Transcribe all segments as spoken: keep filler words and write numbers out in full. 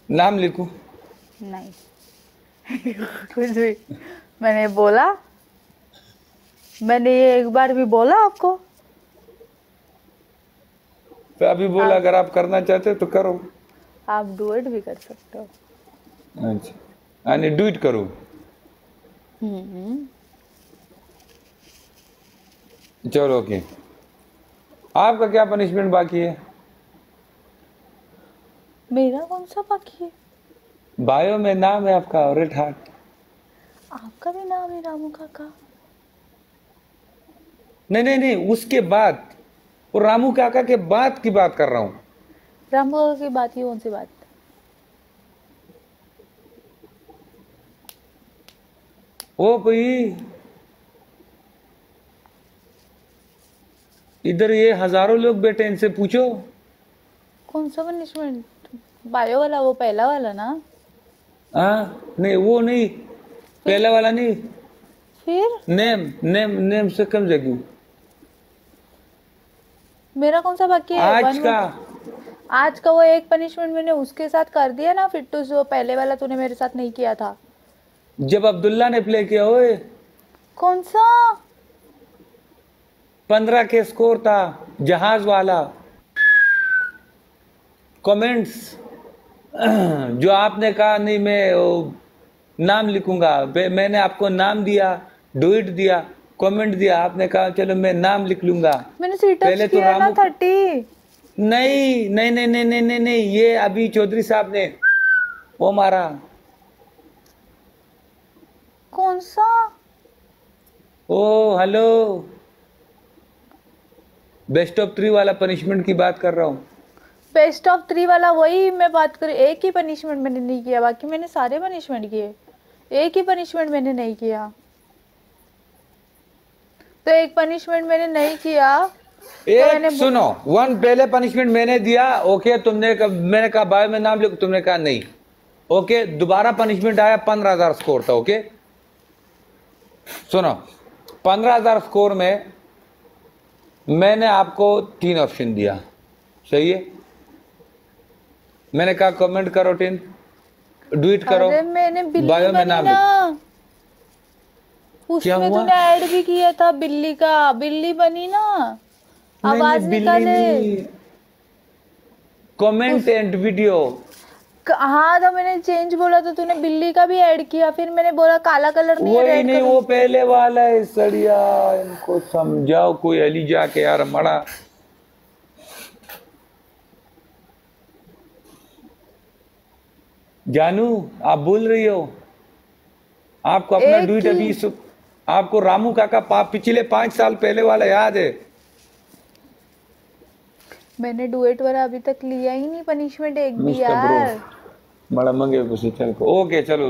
नाम लिखूं? नहीं। कुछ भी। मैंने बोला, मैंने ये एक बार भी बोला आपको? तो अभी बोला आप अगर आप करना चाहते हो तो करो। आप डुएट भी कर सकते हो। अच्छा, यानी डू इट करूं? हम्म। चलो ओके। आपका क्या पनिशमेंट बाकी है? मेरा कौन सा बाकी है? बायो में नाम है आपका रेड हार्ट। आपका भी नाम है रामू काका। नहीं नहीं नहीं, उसके बाद, वो रामू काका के बाद की बात कर रहा हूं। रामू काका की बात, ही कौन सी बात? ओ कोई इधर ये हजारों लोग बैठे, इनसे पूछो। कौन सा पनिशमेंट? बायो वाला, वो पहला वाला ना? हाँ नहीं, वो नहीं, फिर पहला वाला नहीं। फिर नेम नेम नेम से कम जगह। मेरा कौन सा बाकी है? आज वन का। वन। आज का वो एक पनिशमेंट मैंने उसके साथ कर दिया ना, फिर तो जो पहले वाला तूने मेरे साथ नहीं किया था। जब अब्दुल्ला ने प्ले किया, ओए, कौन सा? पंद्रह के स्कोर था, जहाज वाला। कमेंट्स जो आपने कहा नहीं मैं वो, नाम लिखूंगा, बे- मैंने आपको नाम दिया, डुइट दिया, कमेंट दिया, आपने कहा चलो मैं नाम लिख लूंगा। मैंने सीटअप्स पहले तो किया ना रामू, थर्टी। नहीं नहीं नहीं नहीं नहीं नहीं नहीं, ये अभी चौधरी साहब ने वो मारा। कौन सा? ओ हेलो, बेस्ट ऑफ थ्री वाला पनिशमेंट की बात कर रहा हूँ। बेस्ट ऑफ थ्री वाला वही मैं बात कर, एक ही पनिशमेंट मैंने नहीं किया, बाकी मैंने सारे पनिशमेंट किए। एक ही पनिशमेंट मैंने नहीं किया। तो एक पनिशमेंट मैंने नहीं किया, तो एक मैंने बो- सुनो, वन पहले पनिशमेंट मैंने दिया, ओके, तुमने कब, मैंने कहा बायो में नाम लिखो, तुमने कहा नहीं, ओके, दोबारा पनिशमेंट आया, पंद्रह हजार स्कोर था, ओके। सुनो, पंद्रह हजार स्कोर में मैंने आपको तीन ऑप्शन दिया, सही है। मैंने कहा कमेंट करो टीन, डुइट करो, अरे मैंने बिल्ली बायो में बनी नाम ना, लिखो। क्या उसमें हुआ? तूने ऐड भी किया था बिल्ली का, बिल्ली बनी ना। नहीं नहीं, आवाज बिल्ली निकाले। नहीं, कमेंट उस एंड वीडियो। हाँ तो मैंने चेंज बोला तो तूने बिल्ली का भी ऐड किया, फिर मैंने बोला काला कलर नहीं है, वही रेड नहीं, कलर। वो पहले वाला है सड़िया, इनको समझाओ कोई अली जाके यार मड़ा। जानू, आप बोल रही हो, आपको अपना एक ट्वीट अभी ही। सु, आपको रामू काका पा, पिछले पांच साल पहले वाला याद है? मैंने डुएट वाला अभी तक लिया ही नहीं पनिशमेंट एक भी मिस्टर ब्रो, यार। बड़ा मंगे कुछ चल, ओके चलो।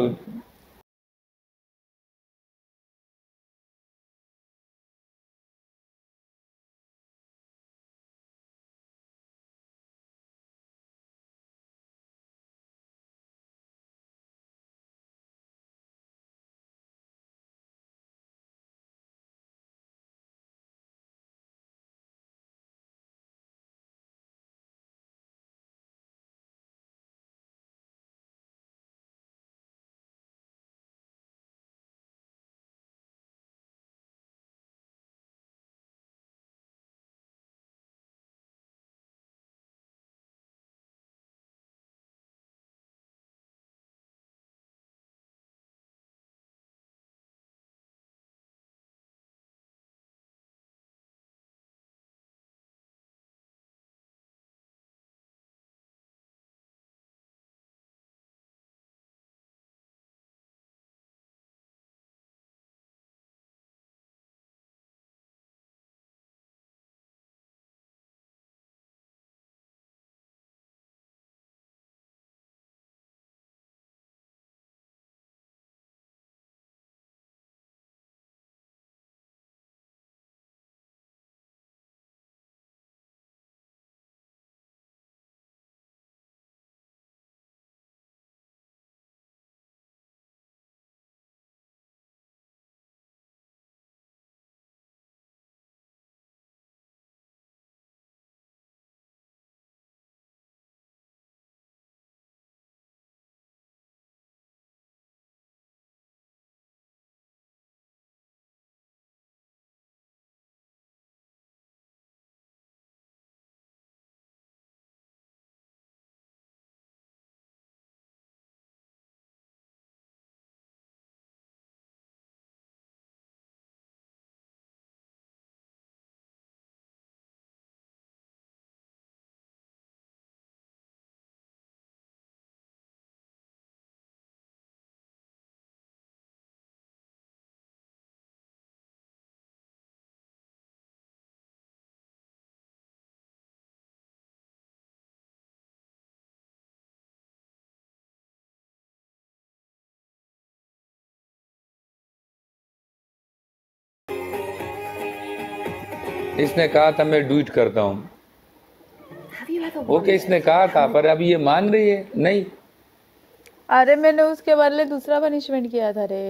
इसने कहा था मैं डूइट करता हूँ। ओके, इसने कहा था, पर अभी ये मान रही है नहीं। अरे मैंने उसके बदले दूसरा पनिशमेंट किया था रे,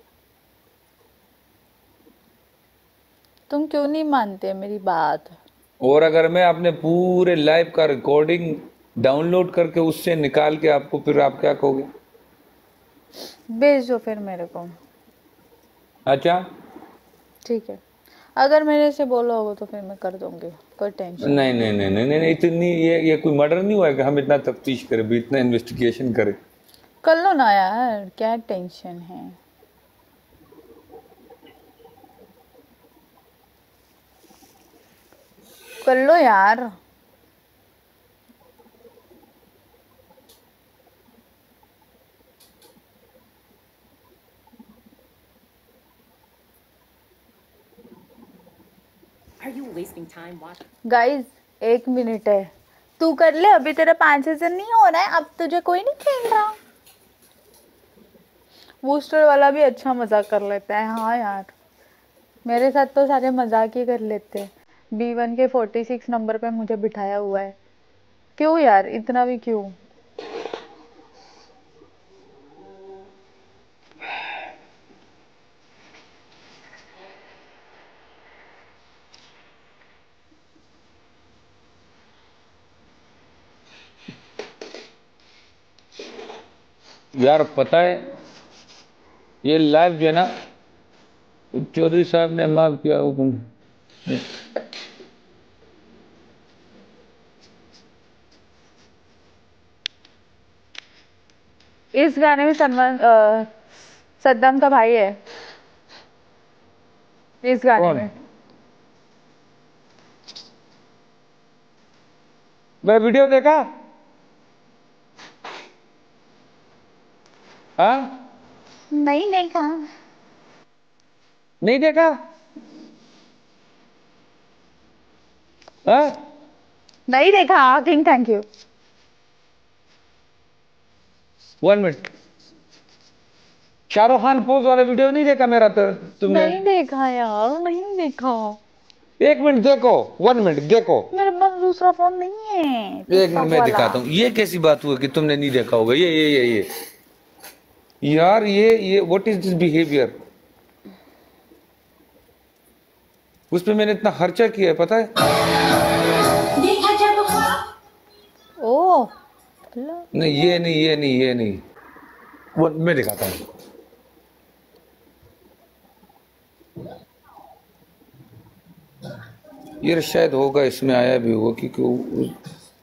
तुम क्यों नहीं मानते मेरी बात? और अगर मैं अपने पूरे लाइव का रिकॉर्डिंग डाउनलोड करके उससे निकाल के आपको, फिर आप क्या कहोगे? भेज दो फिर मेरे को। अच्छा ठीक है, अगर मैंने से बोला होगा तो फिर मैं कर दूंगी, कोई टेंशन नहीं नहीं नहीं नहीं नहीं इतनी ये ये कोई मर्डर नहीं हुआ है कि हम इतना तफ्तीश करें भी, इतना इन्वेस्टिगेशन करें। कर लो ना यार, क्या टेंशन है। कर लो यार। गाइस एक मिनट है, तू कर ले, अभी तेरा पांच हजार नहीं हो रहा है, अब तुझे कोई नहीं खेल रहा। बूस्टर वाला भी अच्छा मजाक कर लेता है। हाँ यार, मेरे साथ तो सारे मजाक ही कर लेते हैं। बी वन के फोर्टी सिक्स नंबर पे मुझे बिठाया हुआ है, क्यों यार, इतना भी क्यों? यार पता है ये लाइव जो है ना, चौधरी साहब ने माफ किया हुकुम। इस गाने में सलमान सद्दाम का भाई है, इस गाने कौन? में। मैं वीडियो देखा? हाँ नहीं देखा। नहीं देखा? हाँ नहीं देखा king, thank you. One minute, Shahrukh Khan pose वाला वीडियो नहीं देखा मेरा? तो तुमने नहीं देखा यार, नहीं देखा। एक मिनट देखो, वन मिनट देखो। मेरे पास दूसरा फोन नहीं है, एक टिकटॉक मिनट मैं वाला। दिखाता हूँ। ये कैसी बात हुई कि तुमने नहीं देखा होगा? ये ये ये ये यार ये ये व्हाट इज दिस बिहेवियर? उस पे मैंने इतना खर्चा किया है, पता है? ओ नहीं ये नहीं ये नहीं ये नहीं, वो मैं दिखाता हूँ। ये शायद होगा, इसमें आया भी होगा क्योंकि उस...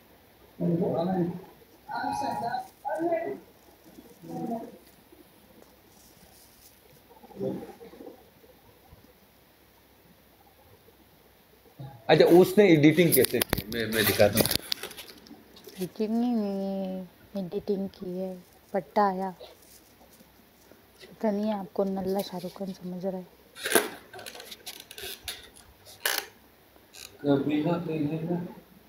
अच्छा उसने एडिटिंग कैसे की? मैं मैं दिखाता हूँ। एडिटिंग नहीं, एडिटिंग की है, पट्टा आया। पता नहीं है आपको, नल्ला शाहरुख खान समझ रहा है। कभी ना कहीं ना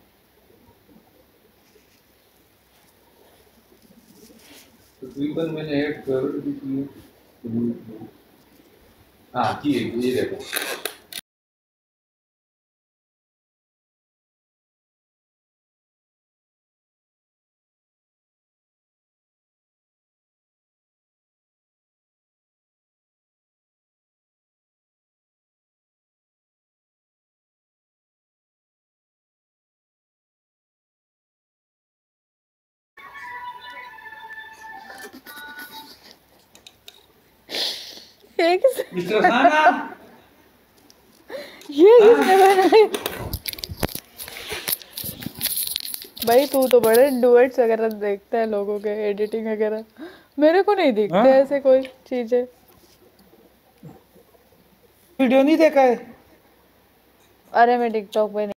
तकरीबन मैंने ऐड कर दी थी। हाँ की ये देखो। ये किस मिस्टर खाना ये किसने बनाया? भाई तू तो बड़े डुएट्स वगैरह देखता है लोगों के, एडिटिंग वगैरह। मेरे को नहीं दिखते हाँ? ऐसे कोई चीजें। वीडियो नहीं देखा है? अरे मैं टिकटॉक पे नहीं